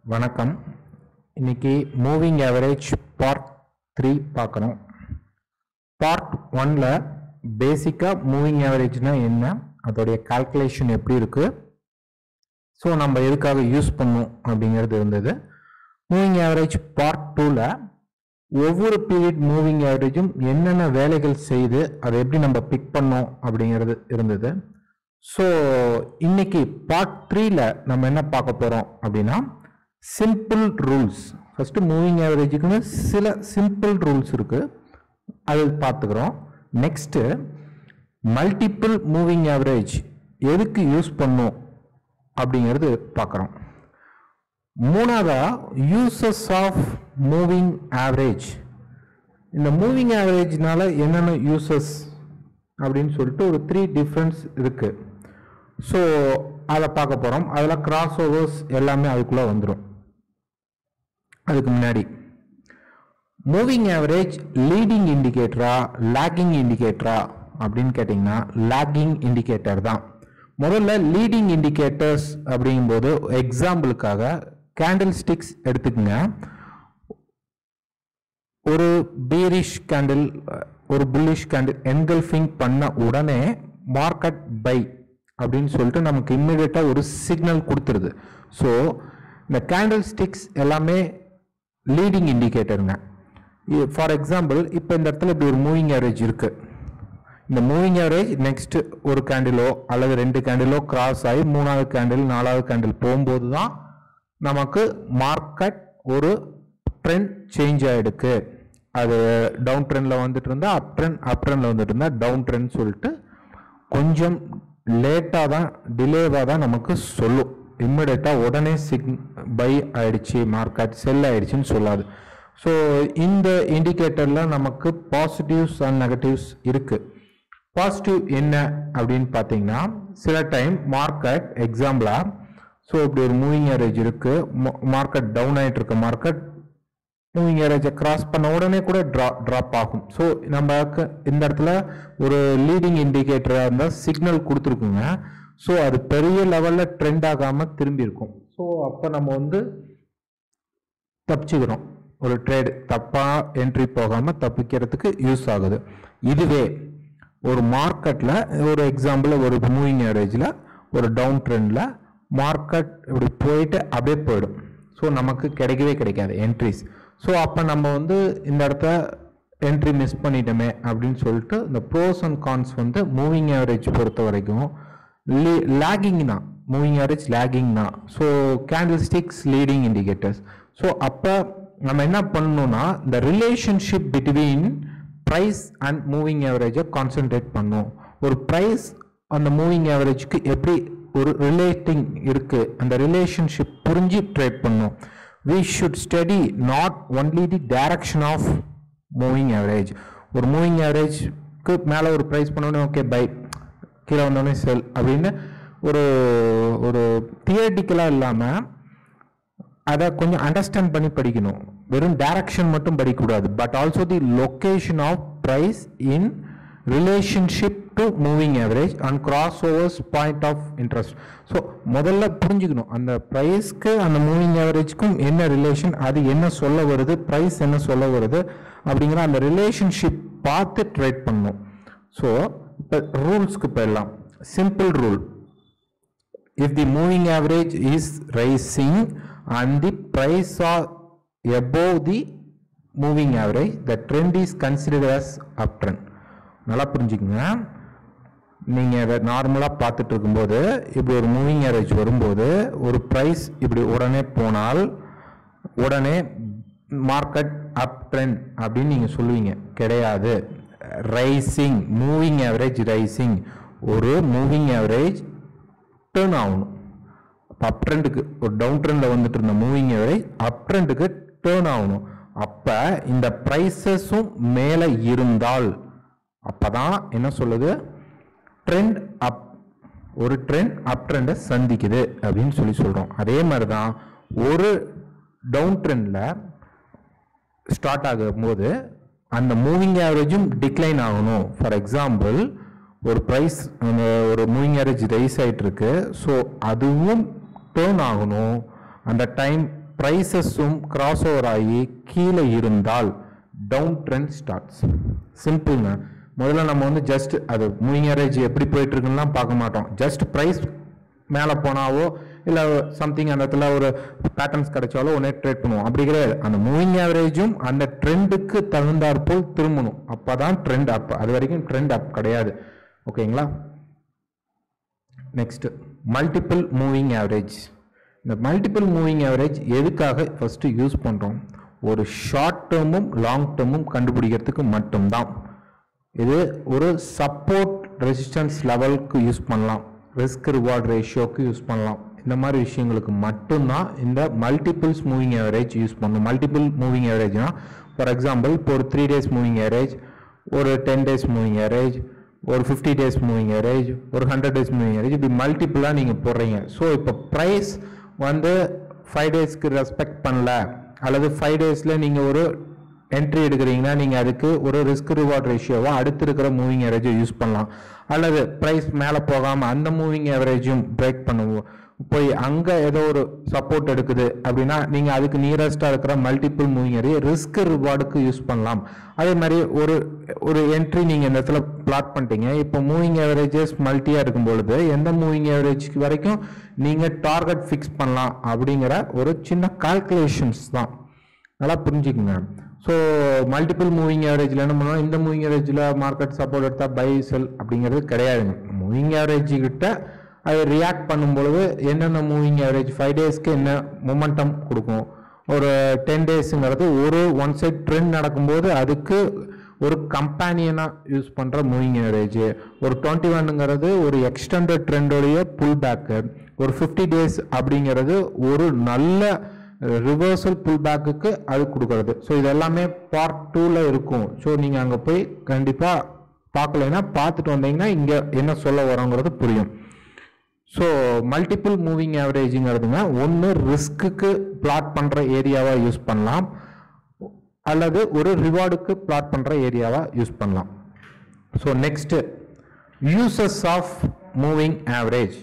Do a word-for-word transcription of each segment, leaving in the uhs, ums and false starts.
வணக்கம். இன்னைக்கு moving average part three பார்க்கணும். பார்ட் ஒன்ல பேசிக்காக மூவிங் ஆவரேஜ்னா என்ன, அதோடைய கால்குலேஷன் எப்படி இருக்கு, ஸோ நம்ம எதுக்காக யூஸ் பண்ணோம் அப்படிங்கிறது இருந்தது. மூவிங் ஆவரேஜ் பார்ட் டூவில் ஒவ்வொரு பீரியட் மூவிங் ஆவரேஜும் என்னென்ன வேலைகள் செய்து அதை எப்படி நம்ம பிக் பண்ணோம் அப்படிங்கிறது இருந்தது. ஸோ இன்னைக்கு பார்ட் த்ரீல நம்ம என்ன பார்க்க போகிறோம் அப்படின்னா சிம்பிள் ரூல்ஸ். ஃபர்ஸ்ட் மூவிங் ஆவரேஜுக்குன்னு சில சிம்பிள் ரூல்ஸ் இருக்கு, அது பார்த்துக்கிறோம். நெக்ஸ்ட் மல்டிபிள் மூவிங் ஆவரேஜ் எதுக்கு யூஸ் பண்ணும் அப்படிங்கிறது பார்க்குறோம். மூணாவதா யூசஸ் ஆஃப் மூவிங் ஆவரேஜ். இந்த மூவிங் ஆவரேஜ்னால என்னென்ன யூசஸ் அப்படின்னு சொல்லிட்டு ஒரு த்ரீ டிஃப்ரென்ஸ் இருக்கு. ஸோ அதை பார்க்க போகிறோம். அதில் கிராஸ் ஓவர்ஸ் எல்லாமே அதுக்குள்ளே வந்துடும். அதுக்கு முன்னாடி மூவிங் ஆவரேஜ் லீடிங் இண்டிகேட்டரா லேக்கிங் இண்டிகேட்டரா அப்படின்னு கேட்டிங்கன்னா லேக்கிங் இண்டிகேட்டர் தான். முதல்ல லீடிங் இண்டிகேட்டர்ஸ் அப்படிங்கும்போது எக்ஸாம்பிளுக்காக கேண்டில் ஸ்டிக்ஸ் எடுத்துக்கங்க. ஒரு பீரிஷ் கேண்டில் ஒரு புல்லிஷ் கேண்டில் என்கல்ஃபிங் பண்ண உடனே மார்க்கெட் பை அப்படின்னு சொல்லிட்டு நமக்கு இம்மிடியட்டாக ஒரு சிக்னல் கொடுத்துருது. ஸோ இந்த கேண்டில் ஸ்டிக்ஸ் எல்லாமே லீடிங் இண்டிகேட்டருங்க. ஃபார் எக்ஸாம்பிள் இப்போ இந்த இடத்துல இப்படி ஒரு மூவிங் ஆவரேஜ் இருக்கு. இந்த மூவிங் ஆவரேஜ் நெக்ஸ்ட் ஒரு கேண்டிலோ அல்லது ரெண்டு கேண்டிலோ கிராஸ் ஆகி மூணாவது கேண்டில் நாலாவது கேண்டில் போகும்போது தான் நமக்கு மார்க்கெட் ஒரு ட்ரெண்ட் சேஞ்ச் ஆகிடுக்கு. அது டவுன் ட்ரெண்டில் வந்துட்டு இருந்தா அப் ட்ரெண்ட் அப் ட்ரெண்டில் வந்துட்டு இருந்தா டவுன் ட்ரெண்ட் சொல்லிட்டு கொஞ்சம் லேட்டாக தான் டிலேவாக தான் நமக்கு சொல்லும். இம்மிடியட்டாக உடனே சிக் பை ஆயிடுச்சு மார்க்கெட் செல் ஆயிடுச்சுன்னு சொல்லாது. ஸோ இந்த இண்டிகேட்டரில் நமக்கு பாசிட்டிவ்ஸ் அண்ட் நெகட்டிவ்ஸ் இருக்கு. பாசிட்டிவ் என்ன அப்படின்னு பார்த்தீங்கன்னா சில டைம் மார்க்கெட் எக்ஸாம்பிளா ஸோ இப்படி ஒரு மூவிங் ஆவரேஜ் இருக்கு, மார்க்கெட் டவுன் ஆகிட்டு இருக்க மார்க்கெட் மூவிங் ஆவரேஜை கிராஸ் பண்ண உடனே கூட ட்ரா ட்ராப் ஆகும். ஸோ நம்ம இந்த இடத்துல ஒரு லீடிங் இண்டிகேட்டராக இருந்தால் சிக்னல் கொடுத்துருக்குங்க. ஸோ அது பெரிய லெவலில் ட்ரெண்ட் ஆகாமல் திரும்பி இருக்கும். ஸோ அப்போ நம்ம வந்து தப்பிச்சுக்கிறோம். ஒரு ட்ரேடு தப்பாக என்ட்ரி போகாமல் தப்பிக்கிறதுக்கு யூஸ் ஆகுது. இதுவே ஒரு மார்க்கெட்டில் ஒரு எக்ஸாம்பிள் ஒரு மூவிங் ஆவரேஜில் ஒரு டவுன் ட்ரெண்டில் மார்க்கெட் இப்படி போயிட்டு அப்படியே போயிடும். ஸோ நமக்கு கிடைக்கவே கிடைக்காது என்ட்ரிஸ். ஸோ அப்போ நம்ம வந்து இந்த இடத்த என்ட்ரி மிஸ் பண்ணிட்டோமே அப்படின்னு சொல்லிட்டு இந்த ப்ரோஸ் அண்ட் கான்ஸ் வந்து மூவிங் ஆவரேஜ் பொறுத்த வரைக்கும் லேகிங்னா மூவிங் ஆவரேஜ் லேகிங்னா so candle sticks leading indicators. So அப்போ நம்ம என்ன பண்ணணும்னா இந்த relationship between price and moving ஆவரேஜை கான்சென்ட்ரேட் பண்ணணும். ஒரு ப்ரைஸ் அந்த மூவிங் ஆவரேஜ்க்கு எப்படி ஒரு ரிலேட்டிங் இருக்கு, அந்த ரிலேஷன்ஷிப் புரிஞ்சு ட்ரேட் பண்ணும். we should study not only the direction of moving average. ஒரு மூவிங் ஆவரேஜ்க்கு மேலே ஒரு ப்ரைஸ் பண்ணோன்னே ஓகே பை, கீழே வந்தோடனே செல் அப்படின்னு ஒரு ஒரு தியரிட்டிக்கலாக இல்லாமல் அதை கொஞ்சம் அண்டர்ஸ்டாண்ட் பண்ணி படிக்கணும். வெறும் டைரக்ஷன் மட்டும் படிக்கக்கூடாது. But also the location of price in relationship to moving average and crossovers point of interest. So முதல்ல புரிஞ்சுக்கணும் அந்த ப்ரைஸ்க்கு அந்த மூவிங் ஆவரேஜ்க்கும் என்ன ரிலேஷன், அது என்ன சொல்ல வருது, ப்ரைஸ் என்ன சொல்ல வருது அப்படிங்கிற அந்த ரிலேஷன்ஷிப் பார்த்து ட்ரேட் பண்ணணும். ஸோ இப்போ ரூல்ஸ்க்கு போயிடலாம். Simple rule: if the moving average is rising and the price are above the moving average, the trend is considered as uptrend. நல்லா புரிஞ்சுக்கங்க. நீங்கள் நார்மலாக பார்த்துட்டு இருக்கும்போது இப்படி ஒரு மூவிங் ஆவரேஜ் வரும்போது ஒரு ப்ரைஸ் இப்படி உடனே போனால் உடனே மார்க்கெட் அப் ட்ரெண்ட் அப்படின்னு நீங்கள் சொல்லுவீங்க. கிடையாது. ரைசிங் மூவிங் ஆவரேஜ் ரைசிங் ஒரு மூவிங் ஆவரேஜ் டேர்ன் ஆகணும். அப் ட்ரெண்டுக்கு ஒரு டவுன் ட்ரெண்டில் வந்துட்டு இருந்த மூவிங் ஆவரேஜ் அப் ட்ரெண்டுக்கு டேர்ன் ஆகணும். அப்போ இந்த ப்ரைஸஸும் மேலே இருந்தால் அப்பதான் என்ன சொல்லுது, ட்ரெண்ட் அப், ஒரு ட்ரெண்ட் அப் ட்ரெண்டை சந்திக்குது அப்படின்னு சொல்லி சொல்றோம். அதே மாதிரி தான் ஒரு டவுன் ட்ரெண்ட்ல ஸ்டார்ட் ஆகும் போது அந்த மூவிங் ஆவரேஜும் டிக்ளைன் ஆகணும். ஃபார் எக்ஸாம்பிள் ஒரு ப்ரைஸ் ஒரு மூவிங் ஆவரேஜ் ரைஸ் ஆகிட்டு இருக்கு. ஸோ அதுவும் டேர்ன் ஆகணும். அந்த டைம் ப்ரைஸஸும் கிராஸ் ஓவர் ஆகி கீழே இருந்தால் டவுன் ட்ரெண்ட் ஸ்டார்ட்ஸ். சிம்பிள்ங்க. முதல்ல நம்ம வந்து ஜஸ்ட் அது மூவிங் ஆவரேஜ் எப்படி போயிட்டு இருக்குன்னா பார்க்க மாட்டோம். ஜஸ்ட் ப்ரைஸ் மேலே போனாவோ இல்லை சம்திங் அந்த இடத்துல ஒரு பேட்டர்ன்ஸ் கிடைச்சாலோ உடனே ட்ரேட் பண்ணுவோம். அப்படி கிடையாது. அந்த மூவிங் ஆவரேஜும் அந்த ட்ரெண்டுக்கு தகுந்தாற்போல் திரும்பணும். அப்போ தான் ட்ரெண்ட் அப். அது வரைக்கும் ட்ரெண்ட் அப் கிடையாது. ஓகேங்களா? Next multiple moving average. இந்த மல்டிபிள் மூவிங் ஆவரேஜ் எதுக்காக ஃபர்ஸ்ட் யூஸ் பண்ணுறோம்? ஒரு ஷார்ட் டேர்மும் லாங் டேர்மும் கண்டுபிடிக்கிறதுக்கு மட்டும்தான். இது ஒரு சப்போர்ட் ரெசிஸ்டன்ஸ் லெவலுக்கு யூஸ் பண்ணலாம், ரிஸ்க் ரிவார்ட் ரேஷியோக்கு யூஸ் பண்ணலாம். இந்த மாதிரி விஷயங்களுக்கு மட்டும்தான் இந்த மல்டிபிள்ஸ் மூவிங் ஆவரேஜ் யூஸ் பண்ணணும். மல்டிபிள் மூவிங் ஆவரேஜ்னா ஃபார் எக்ஸாம்பிள் இப்போ ஒரு த்ரீ டேஸ் மூவிங் ஆவரேஜ், ஒரு டென் டேஸ் மூவிங் ஆவரேஜ், ஒரு ஃபிஃப்டி டேஸ் மூவிங் ஆவரேஜ், ஒரு ஹண்ட்ரட் டேஸ் மூவிங் ஆவரேஜ், இப்படி மல்டிபிளாக நீங்கள் போடுறீங்க. ஸோ இப்போ ப்ரைஸ் வந்து ஃபைவ் டேஸ்க்கு ரெஸ்பெக்ட் பண்ணல அல்லது ஃபைவ் டேஸில் நீங்கள் ஒரு என்ட்ரி எடுக்கிறீங்கன்னா நீங்கள் அதுக்கு ஒரு ரிஸ்க் ரிவார்ட் ரேஷியோவை அடுத்து இருக்கிற மூவிங் ஆவரேஜை யூஸ் பண்ணலாம். அல்லது ப்ரைஸ் மேலே போகாமல் அந்த மூவிங் ஆவரேஜும் பிரேக் பண்ணுவோம், போய் அங்கே ஏதோ ஒரு சப்போர்ட் எடுக்குது அப்படின்னா நீங்கள் அதுக்கு நியரஸ்டாக இருக்கிற மல்டிபிள் மூவிங் ஆவரேஜ் ரிஸ்க் ரிவார்டுக்கு யூஸ் பண்ணலாம். அதே மாதிரி ஒரு ஒரு என்ட்ரி நீங்கள் இந்த இடத்துல பிளாட் பண்ணிட்டீங்க. இப்போ மூவிங் ஆவரேஜஸ் மல்டியாக இருக்கும் பொழுது எந்த மூவிங் ஆவரேஜ்க்கு வரைக்கும் நீங்கள் டார்கெட் ஃபிக்ஸ் பண்ணலாம் அப்படிங்கிற ஒரு சின்ன கால்குலேஷன்ஸ் தான். நல்லா புரிஞ்சுக்குங்க. ஸோ மல்டிபிள் மூவிங் ஆவரேஜில் என்ன பண்ணுவோம்? இந்த மூவிங் ஆவரேஜில் மார்க்கெட் சப்போர்ட் எடுத்தால் பை செல் அப்படிங்கிறது கிடையாதுங்க. மூவிங் ஆவரேஜ் கிட்ட அது ரியாக்ட் பண்ணும்பொழுது என்னென்ன மூவிங் ஆவரேஜ் ஃபைவ் டேஸ்க்கு என்ன மொமெண்டம் கொடுக்கும், ஒரு டென் டேஸுங்கிறது ஒரு ஒன் சைட் ட்ரெண்ட் நடக்கும்போது அதுக்கு ஒரு கம்பேனியனாக யூஸ் பண்ணுற மூவிங் ஆவரேஜ், ஒரு டுவெண்ட்டி ஒன்னுங்கிறது ஒரு எக்ஸ்டெண்டட் ட்ரெண்டோடைய புல் பேக்கு, ஒரு ஃபிஃப்டி டேஸ் அப்படிங்கிறது ஒரு நல்ல ரிவர்சல் புல் பேக்குக்கு அது கொடுக்கறது. ஸோ இது எல்லாமே பார்ட் டூவில் இருக்கும். ஸோ நீங்கள் அங்கே போய் கண்டிப்பாக பார்க்கலைன்னா பார்த்துட்டு வந்தீங்கன்னா இங்கே என்ன சொல்ல வரோங்கிறது புரியும். ஸோ மல்டிபிள் மூவிங் ஆவரேஜுங்கிறதுங்க ஒன்று ரிஸ்க்குக்கு பிளாட் பண்ணுற ஏரியாவாக யூஸ் பண்ணலாம் அல்லது ஒரு ரிவார்டுக்கு பிளாட் பண்ணுற ஏரியாவாக யூஸ் பண்ணலாம். So next uses of moving average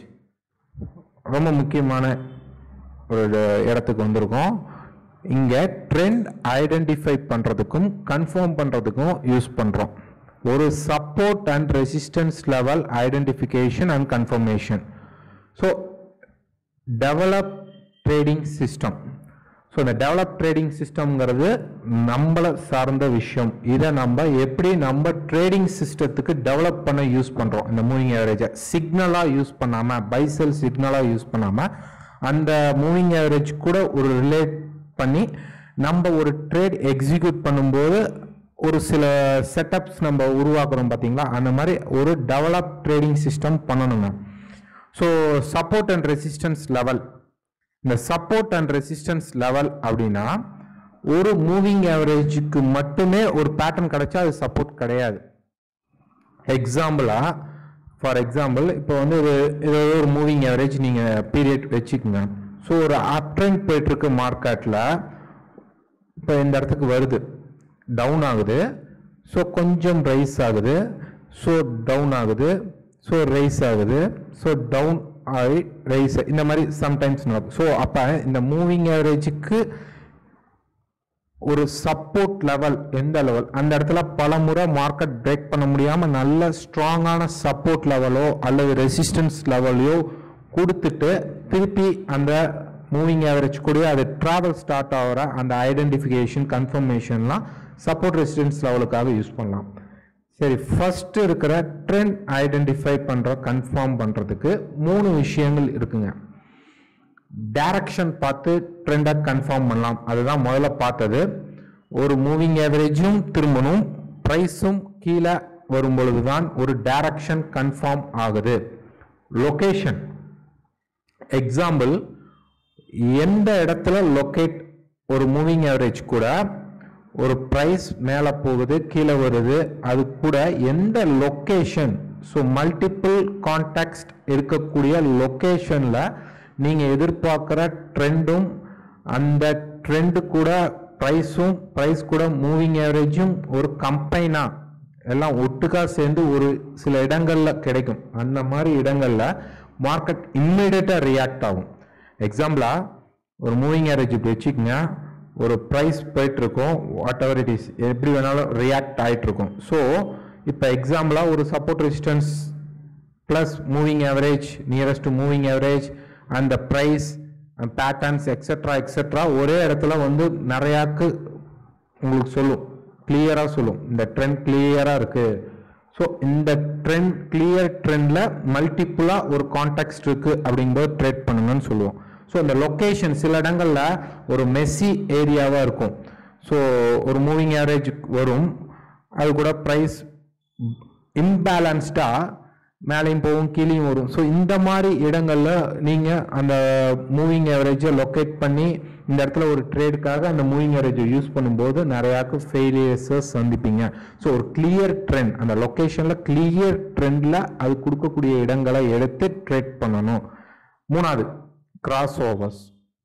ரொம்ப முக்கியமான ஒரு இடத்துக்கு வந்திருக்கோம். இங்கே ட்ரெண்ட் ஐடென்டிஃபை பண்ணுறதுக்கும் கன்ஃபார்ம் பண்ணுறதுக்கும் யூஸ் பண்ணுறோம். ஒரு support and resistance level identification and confirmation. So develop trading system. So இந்த டெவலப் ட்ரேடிங் சிஸ்டம்ங்கிறது நம்மளை சார்ந்த விஷயம். இதை நம்ம எப்படி நம்ம ட்ரேடிங் சிஸ்டத்துக்கு டெவலப் பண்ண யூஸ் பண்ணுறோம். இந்த மூவிங் ஆவரேஜை சிக்னலாக யூஸ் பண்ணாமல், பை செல் சிக்னலாக யூஸ் பண்ணாமல் அந்த மூவிங் ஆவரேஜ் கூட ஒரு ரிலேட் பண்ணி நம்ம ஒரு ட்ரேட் எக்ஸிக்யூட் பண்ணும்போது ஒரு சில செட்டப்ஸ் நம்ம உருவாக்குறோம் பார்த்தீங்களா, அந்த மாதிரி ஒரு டெவலப் ட்ரேடிங் சிஸ்டம் பண்ணணுங்க. So support and resistance level. இந்த சப்போர்ட் அண்ட் ரெசிஸ்டன்ஸ் லெவல் அப்படின்னா ஒரு மூவிங் ஆவரேஜுக்கு மட்டுமே ஒரு பேட்டர்ன் கிடைச்சா அது சப்போர்ட் கிடையாது. எக்ஸாம்பிளா ஃபார் எக்ஸாம்பிள் இப்போ வந்து ஒரு ஏதோ ஒரு மூவிங் ஆவரேஜ் நீங்கள் பீரியட் வச்சுக்கோங்க. ஸோ ஒரு அப் ட்ரெண்ட் போயிட்டுருக்கு மார்க்கெட்டில். இப்போ இந்த இடத்துக்கு வருது, டவுன் ஆகுது, ஸோ கொஞ்சம் ரைஸ் ஆகுது, ஸோ டவுன் ஆகுது, ஸோ ரைஸ் ஆகுது, ஸோ டவுன் ஆகி ரைஸ், இந்த மாதிரி சம்டைம்ஸ் நடக்கும். ஸோ அப்போ இந்த மூவிங் ஆவரேஜுக்கு ஒரு சப்போர்ட் லெவல் எந்த லெவல், அந்த இடத்துல பல முறை மார்க்கெட் பிரேக் பண்ண முடியாமல் நல்ல ஸ்ட்ராங்கான சப்போர்ட் லெவலோ அல்லது ரெசிஸ்டன்ஸ் லெவலையோ கொடுத்துட்டு திருப்பி அந்த மூவிங் ஆவரேஜ் கூட அது ட்ராவல் ஸ்டார்ட் ஆகிற அந்த ஐடென்டிஃபிகேஷன் கன்ஃபர்மேஷன்லாம் சப்போர்ட் ரெசிஸ்டன்ஸ் லெவலுக்காக யூஸ் பண்ணலாம். சரி, ஃபர்ஸ்ட் இருக்கிற ட்ரெண்ட் ஐடென்டிஃபை பண்ணுற கன்ஃபார்ம் பண்ணுறதுக்கு மூணு விஷயங்கள் இருக்குங்க. டைரக்ஷன் பார்த்து ட்ரெண்டை கன்ஃபார்ம் பண்ணலாம், அதுதான் முதல்ல பார்த்தது. ஒரு மூவிங் ஆவரேஜும் திரும்பணும், ப்ரைஸும் கீழே வரும் பொழுது தான் ஒரு டைரக்ஷன் கன்ஃபார்ம் ஆகுது. லொகேஷன். எக்ஸாம்பிள், எந்த இடத்துல லொகேட் ஒரு மூவிங் ஆவரேஜ் கூட ஒரு ப்ரைஸ் மேலே போகுது கீழே வருது, அது கூட எந்த லொக்கேஷன், ஸோ மல்டிபிள் கான்டெக்ஸ்ட் இருக்கக்கூடிய லொக்கேஷனில் நீங்கள் எதிர்பார்க்குற ட்ரெண்டும் அந்த ட்ரெண்டு கூட ப்ரைஸும் ப்ரைஸ் கூட மூவிங் ஆவரேஜும் ஒரு கம்பைனாக எல்லாம் ஒட்டுக்கா சேர்ந்து ஒரு சில இடங்களில் கிடைக்கும். அந்த மாதிரி இடங்களில் மார்க்கெட் இம்மிடியட்டாக ரியாக்ட் ஆகும். எக்ஸாம்பிளாக ஒரு மூவிங் ஆவரேஜ் இப்படி வச்சுக்கோங்க, ஒரு ப்ரைஸ் போயிட்டு இருக்கும், வாட் எவர் இட் இஸ், எப்படி வேணாலும் ரியாக்ட் ஆகிட்டு இருக்கும். ஸோ இப்போ எக்ஸாம்பிளாக ஒரு support resistance plus moving average, nearest moving average and the price patterns etcetera etcetera ஒரே இடத்துல வந்து நிறையாக்கு உங்களுக்கு சொல்லும், கிளியராக சொல்லும், இந்த ட்ரெண்ட் கிளியராக இருக்குது. ஸோ இந்த ட்ரெண்ட் கிளியர் ட்ரெண்டில் மல்டிப்புளாக ஒரு கான்டெக்ஸ்ட் இருக்குது அப்படிங்கும்போது ட்ரேட் பண்ணுங்கன்னு சொல்லுவோம். ஸோ இந்த லொக்கேஷன் சில இடங்களில் ஒரு மெஸ்ஸி ஏரியாவாக இருக்கும். ஸோ ஒரு மூவிங் ஆவரேஜ் வரும், அது கூட ப்ரைஸ் இம்பேலன்ஸ்டாக மேலேயும் போகும் கீழேயும் வரும். ஸோ இந்த மாதிரி இடங்களில் நீங்கள் அந்த மூவிங் ஆவரேஜை லொக்கேட் பண்ணி இந்த இடத்துல ஒரு ட்ரேடுக்காக அந்த மூவிங் ஆவரேஜை யூஸ் பண்ணும்போது நிறையாக்கு ஃபெயிலியர்ஸை சந்திப்பீங்க. ஸோ ஒரு கிளியர் ட்ரெண்ட், அந்த லொக்கேஷனில் கிளியர் ட்ரெண்டில் அது கொடுக்கக்கூடிய இடங்களை எடுத்து ட்ரேட் பண்ணணும். மூணாவது கிராஸ் ஓவர்ஸ்.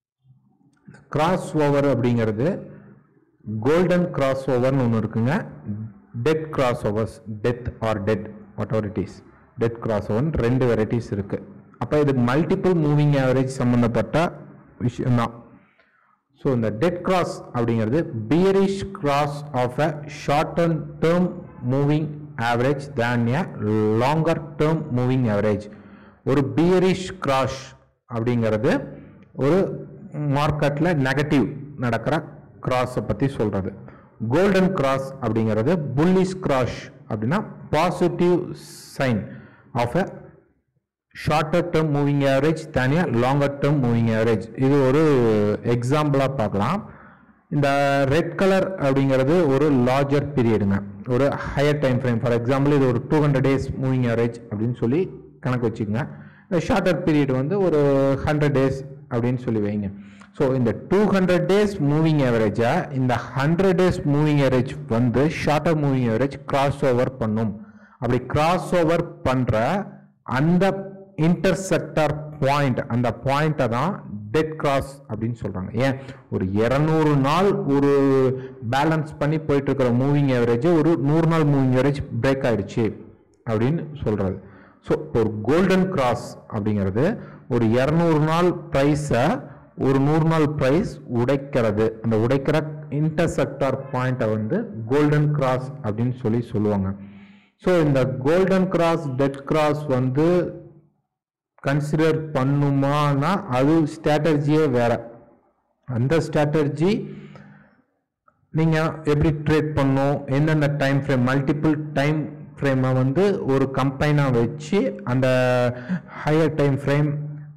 கிராஸ் ஓவர் அப்படிங்கிறது கோல்டன் கிராஸ் ஓவர்னு ஒன்று இருக்குங்க, dead crossovers, death or dead whatever it is, dead crossover ரெண்டு வெரைட்டிஸ் இருக்கு. அப்போ இது மல்டிபிள் மூவிங் ஆவரேஜ் சம்பந்தப்பட்ட விஷயம்தான். ஸோ இந்த டெட் கிராஸ் அப்படிங்கிறது bearish cross of a short term moving average than a longer term moving average. ஒரு bearish cross அப்படிங்கிறது ஒரு மார்க்கெட்டில் நெகட்டிவ் நடக்கிற கிராஸை பற்றி சொல்கிறது. கோல்டன் கிராஸ் அப்படிங்கிறது புல்லிஷ் கிராஸ் அப்படின்னா positive sign of a shorter term moving average தனியாக லாங்கர் டேர்ம் மூவிங் ஆவரேஜ். இது ஒரு எக்ஸாம்பிளாக பார்க்கலாம். இந்த ரெட் கலர் அப்படிங்கிறது ஒரு லார்ஜர் பீரியடுங்க, ஒரு higher time frame. For example இது ஒரு two hundred days moving average அப்படின்னு சொல்லி கணக்கு வச்சுக்கோங்க. இந்த ஷார்ட்டர் பீரியட் வந்து ஒரு ஹண்ட்ரட் டேஸ் அப்படின்னு சொல்லி வைங்க. ஸோ இந்த டூ ஹண்ட்ரட் டேஸ் மூவிங் ஆவரேஜா இந்த ஹண்ட்ரட் டேஸ் மூவிங் ஆவரேஜ் வந்து shorter moving average crossover பண்ணும். அப்படி கிராஸ் ஓவர் பண்ற அந்த இன்டர்செக்டர் பாயிண்ட், அந்த பாயிண்ட்டை தான் டெட் கிராஸ் அப்படின்னு சொல்றாங்க. ஏன் ஒரு இருநூறு நாள் ஒரு பேலன்ஸ் பண்ணி போயிட்டு இருக்கிற மூவிங் ஆவரேஜ் ஒரு நூறு நாள் மூவிங் ஆவரேஜ் பிரேக் ஆயிடுச்சு அப்படின்னு சொல்றது. ஸோ ஒரு கோல்டன் கிராஸ் அப்படிங்கிறது ஒரு இருநூறு நாள் ப்ரைஸை ஒரு நூறு நாள் ப்ரைஸ் உடைக்கிறது. அந்த உடைக்கிற இன்டர்செக்டார் பாயிண்ட்டை வந்து கோல்டன் கிராஸ் அப்படின்னு சொல்லி சொல்லுவாங்க. ஸோ இந்த கோல்டன் கிராஸ் டெட் கிராஸ் வந்து கன்சிடர் பண்ணுமானா அது ஸ்ட்ராட்டஜியே வேற. அந்த ஸ்ட்ராட்டஜி நீங்கள் எப்படி ட்ரேட் பண்ணும், என்னென்ன டைம் ஃப்ரேம், மல்டிபிள் டைம் ஃப்ரேமை வந்து ஒரு கம்பைனாக வச்சு அந்த higher time frame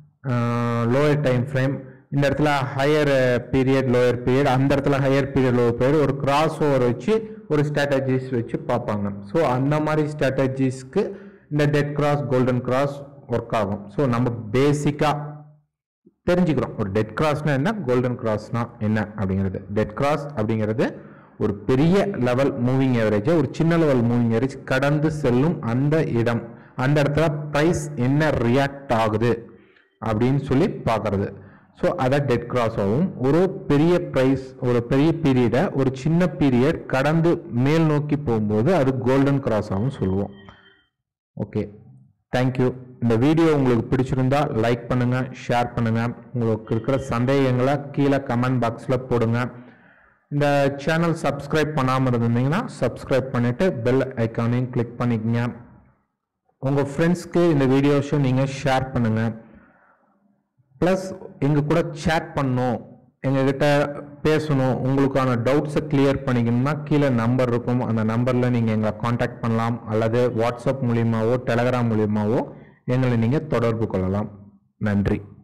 lower time frame, இந்த இடத்துல ஹையர் பீரியட் லோயர் பீரியட், அந்த இடத்துல ஹையர் பீரியட் லோயர் பீரியட் ஒரு கிராஸ் ஓவர் வச்சு ஒரு ஸ்ட்ராட்டஜிஸ் வச்சு பார்ப்பாங்க. ஸோ அந்த மாதிரி ஸ்ட்ராட்டஜிஸ்க்கு இந்த dead cross golden cross work ஆகும். ஸோ நம்ம பேசிக்காக தெரிஞ்சுக்கிறோம் ஒரு டெட் கிராஸ்னா என்ன, கோல்டன் கிராஸ்னா என்ன அப்படிங்கிறது. டெட் கிராஸ் அப்படிங்கிறது ஒரு பெரிய லெவல் மூவிங் ஆவரேஜை ஒரு சின்ன லெவல் மூவிங் ஆவரேஜ் கடந்து செல்லும் அந்த இடம், அந்த இடத்துல ப்ரைஸ் என்ன ரியாக்ட் ஆகுது அப்படின்னு சொல்லி பார்க்கறது. ஸோ அதை டெட் கிராஸ் ஆகும். ஒரு பெரிய ப்ரைஸ் ஒரு பெரிய பீரியடை ஒரு சின்ன பீரியட் கடந்து மேல் நோக்கி போகும்போது அது கோல்டன் கிராஸ் ஆகும் சொல்லுவோம். Okay, thank you. இந்த வீடியோ உங்களுக்கு பிடிச்சிருந்தா லைக் பண்ணுங்க, ஷேர் பண்ணுங்க. உங்களுக்கு இருக்கிற சந்தேகங்களை கீழே கமெண்ட் பாக்ஸில் போடுங்க. இந்த சேனல் சப்ஸ்கிரைப் பண்ணாமல் இருந்தீங்கன்னா சப்ஸ்கிரைப் பண்ணிட்டு பெல் ஐக்கானையும் கிளிக் பண்ணிக்கங்க. உங்கள் ஃப்ரெண்ட்ஸ்க்கு இந்த வீடியோஸை நீங்கள் ஷேர் பண்ணுங்க. ப்ளஸ் எங்கள் கூட சேட் பண்ணணும், எங்ககிட்ட பேசணும், உங்களுக்கான டவுட்ஸை கிளியர் பண்ணிக்கணும்னா கீழே நம்பர் இருக்கும், அந்த நம்பரில் நீங்கள் எங்களை காண்டாக்ட் பண்ணலாம். அல்லது வாட்ஸ்அப் மூலியமாவோ டெலகிராம் மூலியமாவோ எங்களை நீங்கள் தொடர்பு கொள்ளலாம். நன்றி.